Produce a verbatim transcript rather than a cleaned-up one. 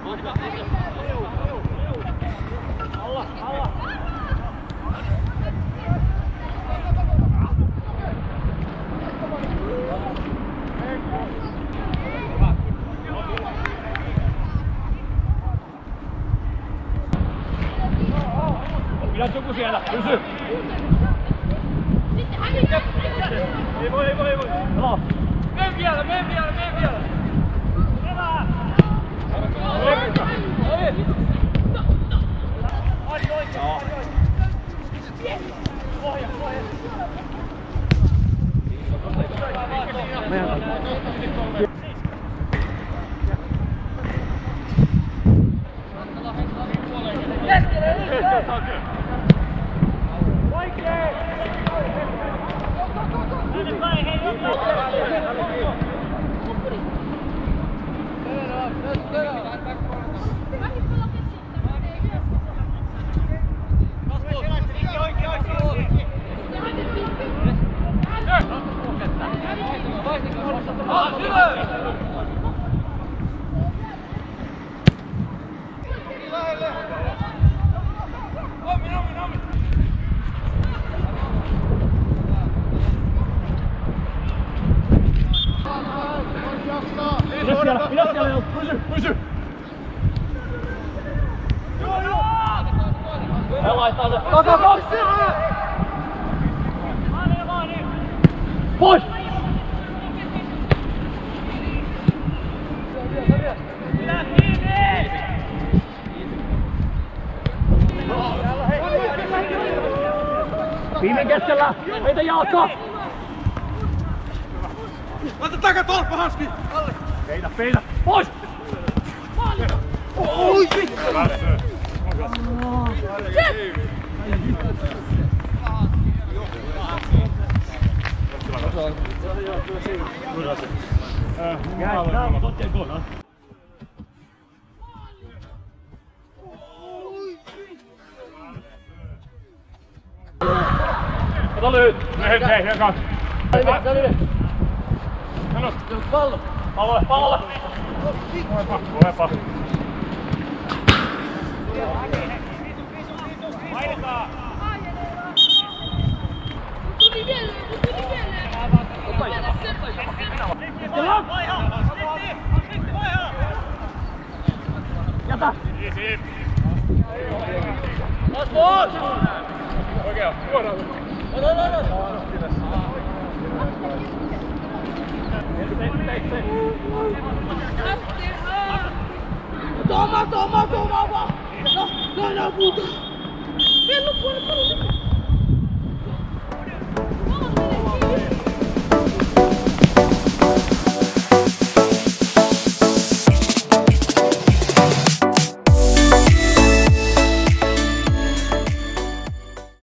Alla, alla. Pidät joku siellä, pysy! Ei voi, ei voi, ei voi! Alas! Mene vielä, mene vielä, mene vielä! Hyvä! Ari oikein, Ari oikein! Pohja, pohja! Pidä siellä, pysy, pysy! Joo, joo! Hän laittaa se. Taka, pois! Pois! Pidä kiinni! Viimein keskellä! Heitä jalkaa! Laita takatolppa, Hanski! Peitä, peitä! Pois! Oi vittu! Kato lyhyt! Hei, hei, hei, kaksi! Sano! Pallo! Pallolle, pallolle! Koepa! Painetaan! Tuli vielä, tuli vielä! Jätä! Easy! Taas pois! Oikea, suoraan! Ota, ota, ota! Toma, toma, toma, va! No, no, no, puta!